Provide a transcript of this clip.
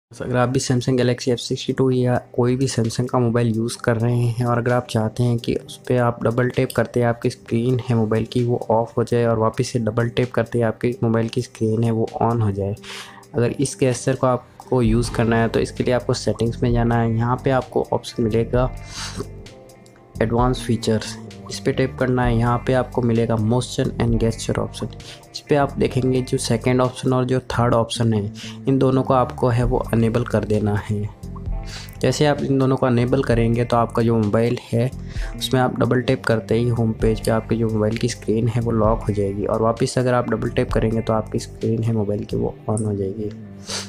अगर आप भी सैमसंग गैलेक्सी F62 या कोई भी सैमसंग का मोबाइल यूज़ कर रहे हैं और अगर आप चाहते हैं कि उस पर आप डबल टैप करते हैं आपकी स्क्रीन है मोबाइल की वो ऑफ़ हो जाए और वापस से डबल टैप करते हैं आपके मोबाइल की स्क्रीन है वो ऑन हो जाए, अगर इस गेस्चर को आपको यूज़ करना है तो इसके लिए आपको सेटिंग्स में जाना है। यहाँ पे आपको ऑप्शन मिलेगा एडवांस फीचर्स, इस पे टैप करना है। यहाँ पे आपको मिलेगा मोशन एंड गेस्चर ऑप्शन, इस पे आप देखेंगे जो सेकंड ऑप्शन और जो थर्ड ऑप्शन है इन दोनों को आपको है वो अनेबल कर देना है। जैसे आप इन दोनों को अनेबल करेंगे तो आपका जो मोबाइल है उसमें आप डबल टैप करते ही होम पेज पे आपके जो मोबाइल की स्क्रीन है वो लॉक हो जाएगी और वापस अगर आप डबल टैप करेंगे तो आपकी स्क्रीन है मोबाइल की वो ऑन हो जाएगी।